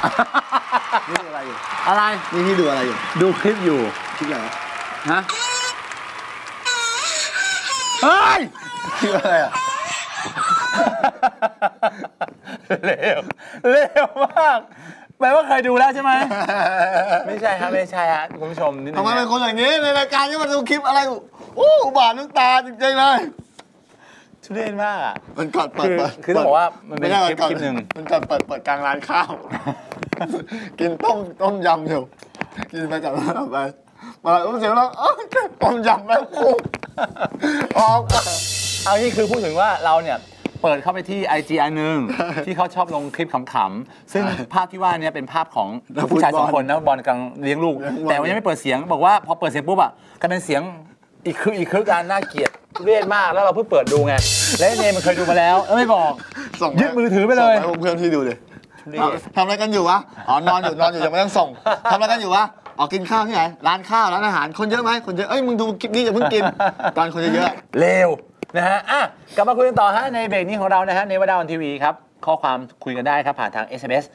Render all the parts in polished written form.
นี่ดูอะไรอยู่อะไรนี่พี่ดูอะไรอยู่ดูคลิปอยู่คลิปอะไรฮะเฮ้ยคลิปอะไรอ่ะเร็วมากแปลว่าเคยดูแล้วใช่ไหมไม่ใช่ครับไม่ใช่ฮะคุณผู้ชมนิดนึงทำไมเป็นคนอย่างนี้ในรายการที่มาดูคลิปอะไรโอ้บาดน้ำตาจริงๆเลยทุเรศมากอ่ะมันก่อนเปิดคือต้องบอกว่ามันเป็นคลิปหนึ่งมันก่อนเปิดกลางร้านข้าวกินต้มยำอยู่กินไปจากนั้นไปมาเสียงแล้วต้มยำแล้วคุ้มออกเอานี่คือพูดถึงว่าเราเนี่ยเปิดเข้าไปที่ IG อันนึงที่เขาชอบลงคลิปขำๆซึ่งภาพที่ว่านี้เป็นภาพของผู้ชาย2 คนนักบอลกำลังเลี้ยงลูกแต่ว่ายังไม่เปิดเสียงบอกว่าพอเปิดเสียงปุ๊บอ่ะกลายเป็นเสียงอีกคือการน่าเกลียดเรียดมากแล้วเราเพิ่งเปิดดูไงและเนมมันเคยดูมาแล้วไม่บอกยึดมือถือไปเลยเพื่อนที่ดูเลยทำอะไรกันอยู่วะอ๋อนอนอยู่ยังไม่ต้องส่งทำอะไรกันอยู่วะออกกินข้าวที่ไหนร้านข้าวร้านอาหารคนเยอะไหมคนเยอะมึงดูคลิปนี้อย่าเพิ่งกินตอนคนเยอะเลวนะฮะกลับมาคุยกันต่อฮะในเบรกนี้ของเรานะฮะในวดาวันทีวีครับข้อความคุยกันได้ครับผ่านทาง SMS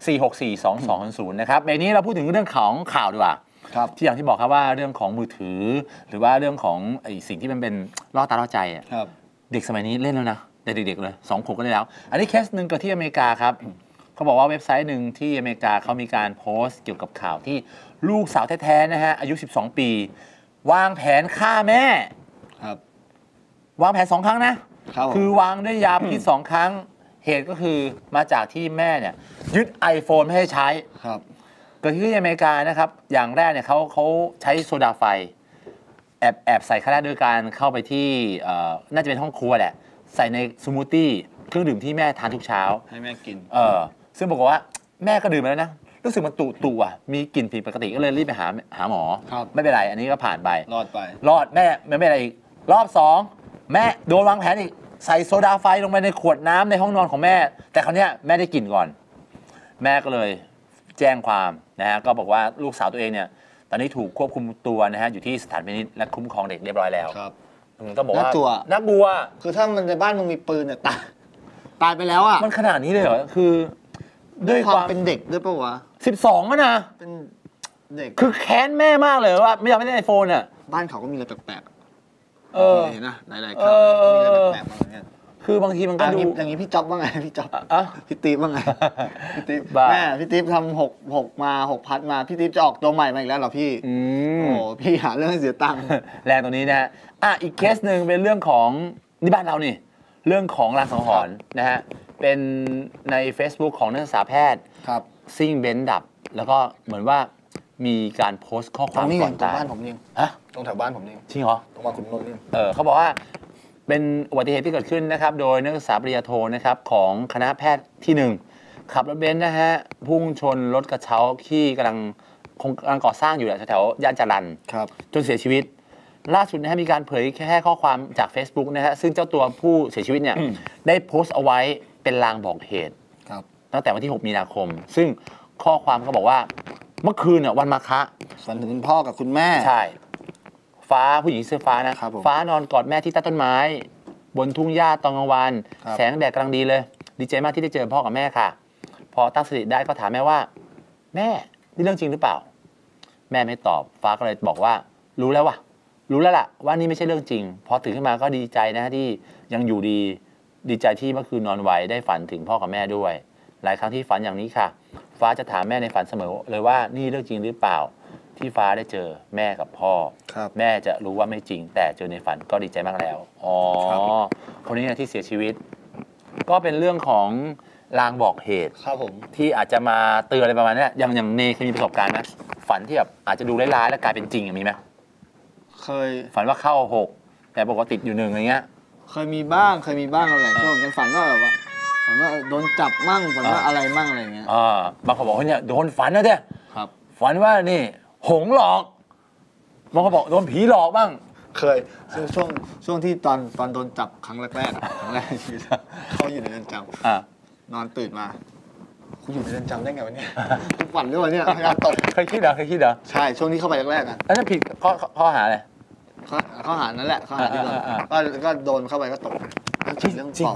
4642200นะครับเบรกนี้เราพูดถึงเรื่องของข่าวดีกว่าที่อย่างที่บอกครับว่าเรื่องของมือถือหรือว่าเรื่องของไอ้สิ่งที่มันเป็นล่อตาล่อใจอ่ะเด็กสมัยนี้เล่นแล้วนะเด็กๆเลย2 ขวบก็ได้แล้วอันนี้เคสหนึ่งเกิดที่อเมริกาครับเขาบอกว่าเว็บไซต์หนึ่งที่อเมริกาเขามีการโพสต์เกี่ยวกับข่าวที่ลูกสาวแท้ๆนะฮะอายุ12 ปีวางแผนฆ่าแม่วางแผน2 ครั้งนะคือวางด้วยยาพิษ2 ครั้งเหตุก็คือมาจากที่แม่เนี่ยยึด iPhone ไม่ให้ใช้เกิดที่อเมริกานะครับอย่างแรกเนี่ยเขาใช้โซดาไฟแอบใส่คาราด้วยการเข้าไปที่น่าจะเป็นห้องครัวแหละใส่ในสมูทตี้เครื่องดื่มที่แม่ทานทุกเช้าให้แม่กินซึ่งบอกว่าแม่ก็ดื่มแล้วนะรู้สึกมันตุ่มีกลิ่นผิดปกติก็เลยรีบไปหาหมอไม่เป็นไรอันนี้ก็ผ่านไปรอดแม่ไม่เป็นไรอีกรอบ2แม่โดนวางแผนอีกใส่โซดาไฟลงไปในขวดน้ำในห้องนอนของแม่แต่คราวนี้แม่ได้กลิ่นก่อนแม่ก็เลยแจ้งความนะฮะก็บอกว่าลูกสาวตัวเองเนี่ยตอนนี้ถูกควบคุมตัวนะฮะอยู่ที่สถานพินิจและคุ้มครองเด็กเรียบร้อยแล้วก็บอกว่าน่ากลัวคือถ้ามันในบ้านมึงมีปืนเนี่ยตายไปแล้วอ่ะมันขนาดนี้เลยเหรอคือด้วยความเป็นเด็กด้วยป่าววะ 12นะเป็นเด็กคือแค้นแม่มากเลยว่าไม่อยากได้ไอโฟนอ่ะบ้านเขาก็มีอะไรแปลกๆเห็นนะหลายๆครั้งมีอะไรแปลกๆบางอย่างคือบางทีมันก็ดูอย่างนี้พี่จ๊อบว่าไงพี่จ๊อบพี่ติ๊บว่าไงพี่ติ๊บแม่พี่ติ๊บทำ6มา6พัดมาพี่ติ๊บจะออกตัวใหม่มาอีกแล้วเหรอพี่โอ้พี่หาเรื่องให้เสียตังค์แรงตรงนี้นะอีกเคสหนึ่งเป็นเรื่องของนี่บ้านเรานี่เรื่องของรางสังหรณ์นะฮะเป็นใน Facebook ของนักศึกษาแพทย์ซิ่งเบนซ์ดับแล้วก็เหมือนว่ามีการโพสต์ข้อความก่อนตายตรงบ้านผมนี่ตรงแถวบ้านผมนี่จริงเหรอตรงมาขุนนนท์นี่เขาบอกว่าเป็นอุบัติเหตุที่เกิดขึ้นนะครับโดยนักศึกษาปริญญาโทนะครับของคณะแพทย์ที่1ขับรถเบนซ์นะฮะพุ่งชนรถกระเช้าที่กำลังก่อสร้างอยู่แถวย่านจรัญจนเสียชีวิตล่าสุดนะฮะมีการเผยแค่ข้อความจาก Facebook นะฮะซึ่งเจ้าตัวผู้เสียชีวิตเนี่ยได้โพสต์เอาไว้เป็นลางบอกเหตุตั้งแต่วันที่6 มีนาคมซึ่งข้อความก็บอกว่าเมื่อคืนวันมาฆะฝันถึงคุณพ่อกับคุณแม่ใช่ฟ้าผู้หญิงเสื้อฟ้านะฟ้านอนกอดแม่ที่ใต้ต้นไม้บนทุ่งหญ้าตอนกลางวันแสงแดดกำลังดีเลยดีใจมากที่ได้เจอพ่อกับแม่ค่ะพอตั้งสติได้ก็ถามแม่ว่าแม่นี่เรื่องจริงหรือเปล่าแม่ไม่ตอบฟ้าก็เลยบอกว่ารู้แล้วล่ะว่านี่ไม่ใช่เรื่องจริงพอตื่นขึ้นมาก็ดีใจนะที่ยังอยู่ดีใจที่เมื่อคืนนอนไหวได้ฝันถึงพ่อกับแม่ด้วยหลายครั้งที่ฝันอย่างนี้ค่ะฟ้าจะถามแม่ในฝันเสมอเลยว่านี่เรื่องจริงหรือเปล่าที่ฟ้าได้เจอแม่กับพ่อแม่จะรู้ว่าไม่จริงแต่เจอในฝันก็ดีใจมากแล้วคนนี้ที่เสียชีวิตก็เป็นเรื่องของลางบอกเหตุที่อาจจะมาเตือนอะไรประมาณนี้อย่างเนเคยมีประสบการณ์ไหมฝันที่แบบอาจจะดูร้ายๆแล้วกลายเป็นจริงมีไหมเคยฝันว่าเข้า6แต่บอกว่าติดอยู่1อะไรเงี้ยเคยมีบ้างอะไรช่วงยังฝันว่าแบบว่าฝันว่าโดนจับมั่งฝันว่าอะไรมั่งอะไรเงี้ยบางคนบอกว่าเนี่ยโดนฝันนะเด้ฝันว่านี่หงหลอกบางคนบอกโดนผีหลอกบ้างเคยช่วงที่ตอนโดนจับครั้งแรกชีวิตเขาอยู่ในเรือนจำนอนตื่นมาคุณอยู่ในเรือนจำได้ไงวะเนี่ยทุกวันด้วยวะเนี่ยงานตกเคยคิดเหรอใช่ช่วงที่เข้าไปแรกๆแล้วผิดข้อหาอะไรข้อหานั่นแหละข้อหาที่โดนก็โดนเข้าไปก็ตกเรื่องปอบ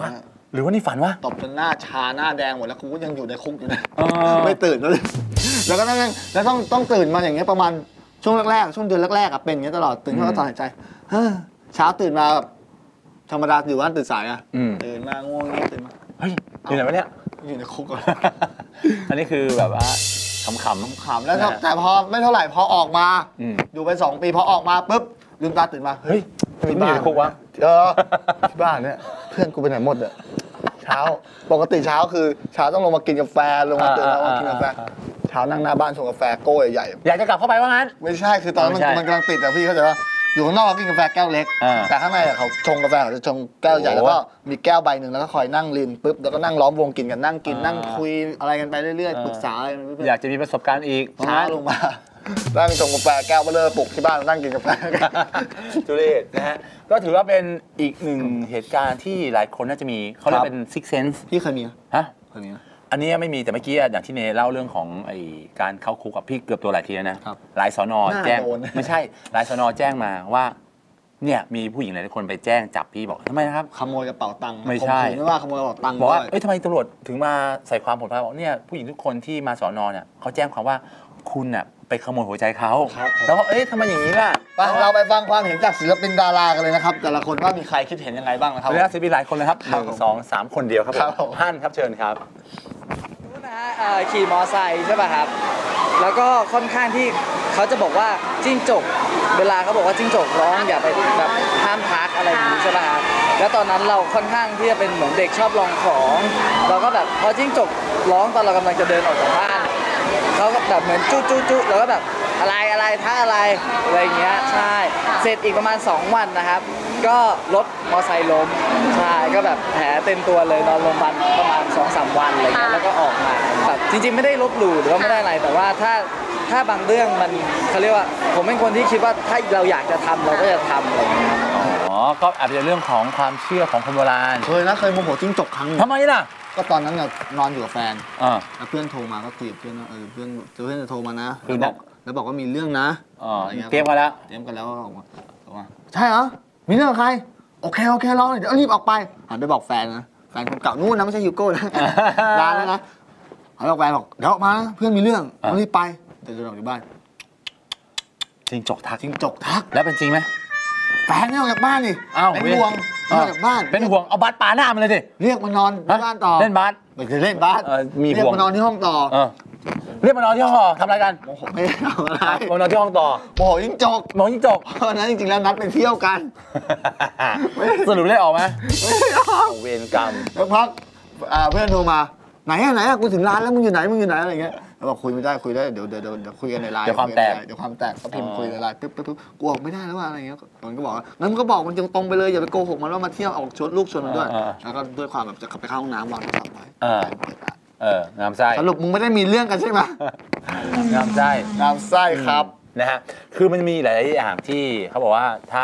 หรือว่านี่ฝันวะตบจนหน้าชาหน้าแดงหมดแล้วกูก็ยังอยู่ในคุกอยู่นะไม่ตื่นเลยแล้วก็แล้วต้องตื่นมาอย่างเงี้ยประมาณช่วงแรกๆช่วงเดือนแรกๆเป็นอย่างเงี้ยตลอดตื่นขึ้นมาตอนหายใจเช้าตื่นมาแบบธรรมดาอยู่บ้านตื่นสายอะตื่นมาง่วงตื่นมาเฮ้ยอยู่ไหนวะเนี่ยอยู่ในคุกก่อนอันนี้คือแบบว่าขำๆแล้วแต่พอไม่เท่าไหร่พอออกมาอยู่ไป2 ปีพอออกมาปุ๊บลืมตาตื่นมาเฮ้ยที่บ้านอยู่ในคุกวะที่บ้านเนี่ยเพื่อนกูไปไหนหมดอะเช้าปกติเช้าคือเช้าต้องลงมากินกาแฟลงมาตื่นแล้วมากินกาแฟเช้านั่งหน้าบ้านชงกาแฟโก้ใหญ่อยากจะกลับเข้าไปว่างั้นไม่ใช่คือตอนนั้นมันกำลังติดอะพี่เข้าใจว่าอยู่ข้างนอกเรากินกาแฟแก้วเล็กแต่ข้างในเขาชงกาแฟเขาจะชงแก้วใหญ่แล้วก็มีแก้วใบหนึ่งแล้วก็คอยนั่งรินปุ๊บแล้วก็นั่งล้อมวงกินกันนั่งกินนั่งคุยอะไรกันไปเรื่อยๆปรึกษาอะไรกันอยากจะมีประสบการณ์อีกช้าลงมานั่งชงกาแฟแก้วเบลอปลุกที่บ้านนั่งกินกาแฟจุเรศนะฮะก็ถือว่าเป็นอีกหนึ่งเหตุการณ์ที่หลายคนน่าจะมีเขาเรียกเป็น six sense พี่เคยมีฮะเคยมีอันนี้ไม่มีแต่เมื่อกี้อย่างที่เนเล่าเรื่องของไอ้การเข้าคุกกับพี่เกือบตัวหลายทีแล้วนะหลายสน.แจ้งไม่ใช่หลายสน.แจ้งมาว่าเนี่ยมีผู้หญิงหลายคนไปแจ้งจับพี่บอกทำไมนะครับขโมยกระเป๋าตังค์ไม่ใช่ไม่ว่าขโมยกระเป๋าตังค์บอกว่าทำไมตำรวจถึงมาใส่ความผลพายบอกเนี่ยผู้หญิงทุกคนที่มาสน.เนี่ยเขาแจ้งความว่าคุณน่ะไปขโมยหัวใจเขาแล้วก็ทำไมอย่างนี้ล่ะเราไปฟังความเห็นจากศิลปินดารากันเลยนะครับแต่ละคนว่ามีใครคิดเห็นยังไงบ้างนะครับเรื่องศิลปินหลายคนเลยครับ1 2 3 คนเดียวครับท่านครับเชิญครับขี่มอไซค์ใช่ป่ะครับแล้วก็ค่อนข้างที่เขาจะบอกว่าจิ้งจกเวลาเขาบอกว่าจิ้งจกร้องอย่าไปแบบห้ามทักอะไรอย่างนี้ใช่ป่ะครับแล้วตอนนั้นเราค่อนข้างที่จะเป็นเหมือนเด็กชอบลองของเราก็แบบพอจิ้งจกร้องตอนเรากำลังจะเดินออกจากบ้านเขาก็แบบเหมือนจุ๊แล้วก็แบบอะไรท่าอะไรอย่างเงี้ยใช่เสร็จอีกประมาณ2 วันนะครับก็รถมอไซค์ล้มใช่ก็แบบแผลเต็มตัวเลยนอนโรงพยาบาลประมาณ2-3 วันอะไรเงี้ยแล้วก็ออกมาแบบจริงๆไม่ได้ลบหลู่หรือว่าไม่ได้อะไรแต่ว่าถ้าบางเรื่องมันเขาเรียกว่าผมเป็นคนที่คิดว่าถ้าเราอยากจะทำเราก็จะทำอะไรเงี้ยอ๋อก็อาจจะเป็นเรื่องของความเชื่อของคนโบราณเคยโมโหจิ้งจกครั้งทำไมล่ะก็ตอนนั้นนอนอยู่กับแฟนแล้วเพื่อนโทรมาก็คุยกับเพื่อนว่าเพื่อนจะโทรมานะแล้วบอกว่ามีเรื่องนะเตรียมกันแล้วบอกว่าใช่เหรอมีเรื่องใครโอเครอเดี๋ยวรีบออกไปหันไปบอกแฟนนะแฟนคนเก่านู่นนะไม่ใช่ฮิวโก้นะนานแล้วนะหันไปบอกแฟนบอกเดี๋ยวออกมาเพื่อนมีเรื่องรีบไปเดินออกจากบ้านจิ้งจกทักแล้วเป็นจริงไหมแฟนไม่ออกจากบ้านนี่เป็นห่วงออกจากบ้านเป็นห่วงเอาบาสปาหน้ามันเลยดิเรียกมานอนที่บ้านต่อเล่นบาสไม่เคยเล่นบาสมีเรียกมานอนที่ห้องต่อเรียกมานอนที่ห้องทำอะไรกันไม่ได้ทำอะไรมานอนที่ห้องต่อโมโหจิ้งจกเพราะนั้นจริงๆแล้วนัดไปเที่ยวกันสรุปได้ออกไหมไม่ได้ออกเวรกรรมแล้วพักเพื่อนโทรมาไหนอะกูถึงร้านแล้วมึงอยู่ไหนอะไรเงี้ยแล้วบอกคุยไม่ได้เดี๋ยวคุยกันในไลน์เดี๋ยวความแตกก็พิมพ์คุยในไลน์ปุ๊บกูออกไม่ได้แล้วว่าอะไรเงี้ยมันก็บอกงั้นมึงก็บอกมันตรงไปเลยอย่าไปโกหกมันว่ามาเที่ยวออกชวนลูกชวนมันด้วยแล้วก็ด้วยความแบบจะไปเข้าห้องน้ำวางโทรศัพท์ไว้งามไส้สรุปมึงไม่ได้มีเรื่องกันใช่ไหมงามไส้ครับนะฮะคือมันมีหลายอย่างที่เขาบอกว่าถ้า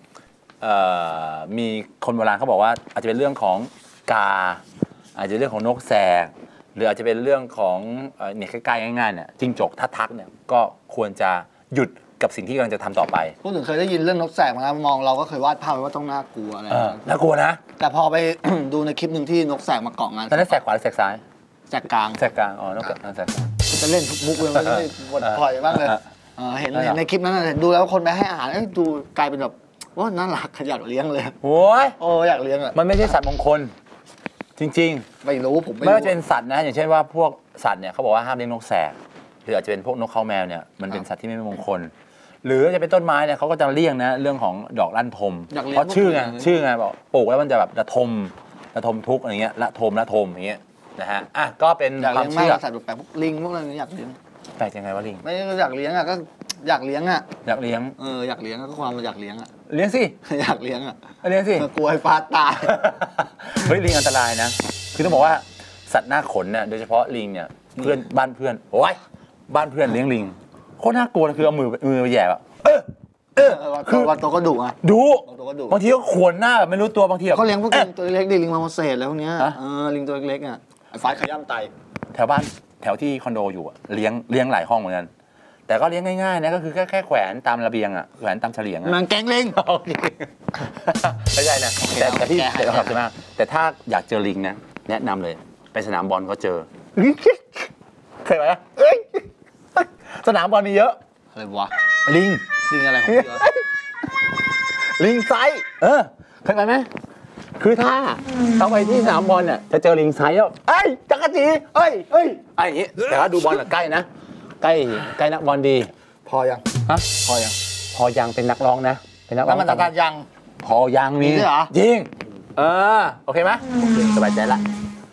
มีคนโบราณเขาบอกว่าอาจจะเป็นเรื่องของกาอาจจะเรื่องของนกแสกหรืออาจจะเป็นเรื่องของเนี่ยใกล้ๆง่ายๆเนี่ยจิ้งจกทักเนี่ยก็ควรจะหยุดกับสิ่งที่กำลังจะทำต่อไปพูดถึงเคยได้ยินเรื่องนกแสกมานะมองเราก็เคยวาดภาพไว้ว่าต้องน่ากลัวอะไรน่ากลัวนะแต่พอไป ดูในคลิปหนึ่งที่นกแสกมาเกาะงานแต่นั้นแสกขวาหรือแสกซ้ายแสกกลางอ๋อนกแสกกลางจะเล่นทุกมุกเลยไม่ได้บทพลอยบ้างเลยเห็นในคลิปนั้นดูแล้วคนไปให้อาหารดูกลายเป็นแบบว่าน่ารักอยากเลี้ยงเลยโอ้ยอยากเลี้ยงอ่ะมันไม่ใช่สัตว์มงคลจริงๆไม่รู้ผมไม่ว่าจะเป็นสัตว์นะอย่างเช่นว่าพวกสัตว์เนี่ยเขาบอกว่าห้ามเลี้ยงนกแสกหรืออาจจะเป็นพวกนกเขาแมวเนี่ยมันเป็นสัตว์ที่ไม่มงคลหรือจะเป็นต้นไม้เนี่ยเขาก็จะเลี่ยงนะเรื่องของดอกลั่นทมเพราะชื่อไงบอกปลูกแล้วมันจะแบบระทมทุกอะไรเงี้ยละทมอย่างเงี้ยนะฮะก็เป็นความเชื่อสัตว์แปลกพวกลิงพวกอะไรนี้อยากเลี้ยงแปลกยังไงวะลิงไม่อยากเลี้ยงอ่ะก็อยากเลี้ยงอยากเลี้ยงก็ความอยากเลี้ยงอ่ะเลี้ยงสิอยากเลี้ยงอ่ะเลี้ยงสิกลัวไอ้ฟ้าตายเฮ้ยลิงอันตรายนะคือต้องบอกว่าสัตว์หน้าขนเนี่ยโดยเฉพาะลิงเนี่ยบ้านเพื่อนโอ้ยบ้านเพื่อนเลี้ยงลิงโคตรน่ากลัวคือเอามือไปแย่แบบคือวันโตก็ดุอ่ะบางทีก็ขวนหน้าแบบไม่รู้ตัวบางทีเขาเลี้ยงพวกลิงตัวเล็กลิงมาโมเสสแล้วพวกเนี้ยลิงตัวเล็กอ่ะไอ้ฟ้าขย่ำไตแถวบ้านแถวที่คอนโดอยู่เลี้ยงหลายห้องเหมือนกันแต่ก็เลี้ยงง่ายๆนะก็คือแค่แขวนตามระเบียงอ่ะแขวนตามเฉลียงอ่ะมันแกงลิงโอเคไม่ใช่นะแต่พี่แก้ให้ขอบคุณมากแต่ถ้าอยากเจอลิงนะแนะนำเลยไปสนามบอลก็เจอเคยไหมสนามบอลมีเยอะอะไรวะลิงลิงอะไรของพี่วะลิงไซส์เคยไปไหมคือถ้าเข้าไปที่สนามบอลเนี่ยจะเจอลิงไซส์แล้วเอ้ยจักรจีเอ้ยไอ้อย่างงี้แต่ว่าดูบอลใกล้นะใกล้นักบอลดีพอยังฮะพอยังพอยังเป็นนักร้องนะเป็นนักร้แล้อวงมันตัดยังพอยังมีมีด้วยเหรอจริงโอเคไหมโอเคสบายใจละ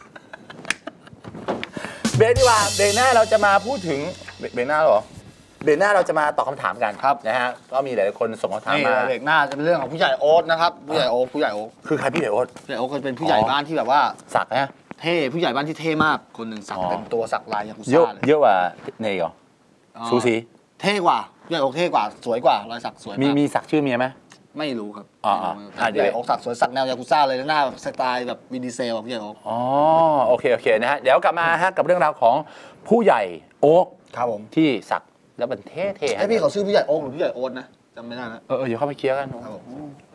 เบรกดีกว่าเบรกหน้าเราจะมาพูดถึงเบรกหน้าเหรอเบรกหน้าเราจะมาตอบคำถามกันนะฮะก็มีหลายคนส่งคำถามนี่มาเบรกหน้าจะเป็นเรื่องของผู้ใหญ่โอ๊ตนะครับผู้ใหญ่โอ๊ตคือใครพี่เดโอ๊ตผู้ใหญ่โอ๊ตก็เป็นผู้ใหญ่บ้านที่แบบว่าสักนะเท่ผู้ใหญ่บ้านที่เท่มากคนหนึ่งสักอ๋อเต็มตัวสักลายยากุเยอะซ่าเลยเยอะกว่าเนยเหรอซูซีเท่กว่าผู้ใหญ่โอ๊ตเท่กว่าสวยกว่ารอยสักสวยมีมากมีสักชื่อเมียไหมไม่รู้ครับอ๋อผู้ใหญ่โอ๊ตสักสวยสักแนวยากุซ่าเลยแล้วหน้าแบบสไตล์แบบวินดีเซลแบบผู้ใหญ่โอ๊ตอ๋อโอเคนะฮะเดี๋ยวกลับมาฮะกับเรื่องราวของผู้ใหญ่โอ๊กครับผมที่สักแล้วมันเท่ๆไอพี่เขาชื่อผู้ใหญ่โอ๊ตหรือผู้ใหญ่โอ๊ตนะจำไม่ได้แล้วเดี๋ยวเข้าไปเคลียร์กันครับผม